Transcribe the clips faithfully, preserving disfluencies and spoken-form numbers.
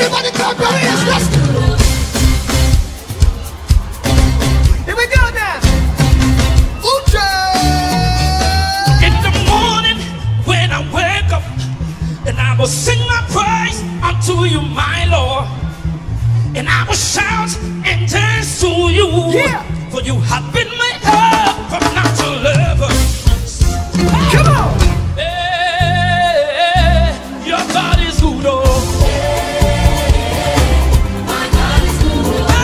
Everybody clap your hands. Let's go. Here we go now. Uche. In the morning when I wake up, and I will sing my praise unto you, my Lord. And I will shout and dance to you, yeah. For you have been my help from now to lover. Come on. Hey, your God is good, oh. Hey, my God is good, oh.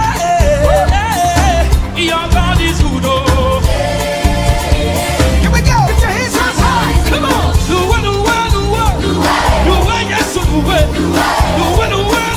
Hey, hey, your God is good, oh. Here we go. Get your hands up high. Come on. Do what, do what, do what. Do what, yes, do what. Do what, do what.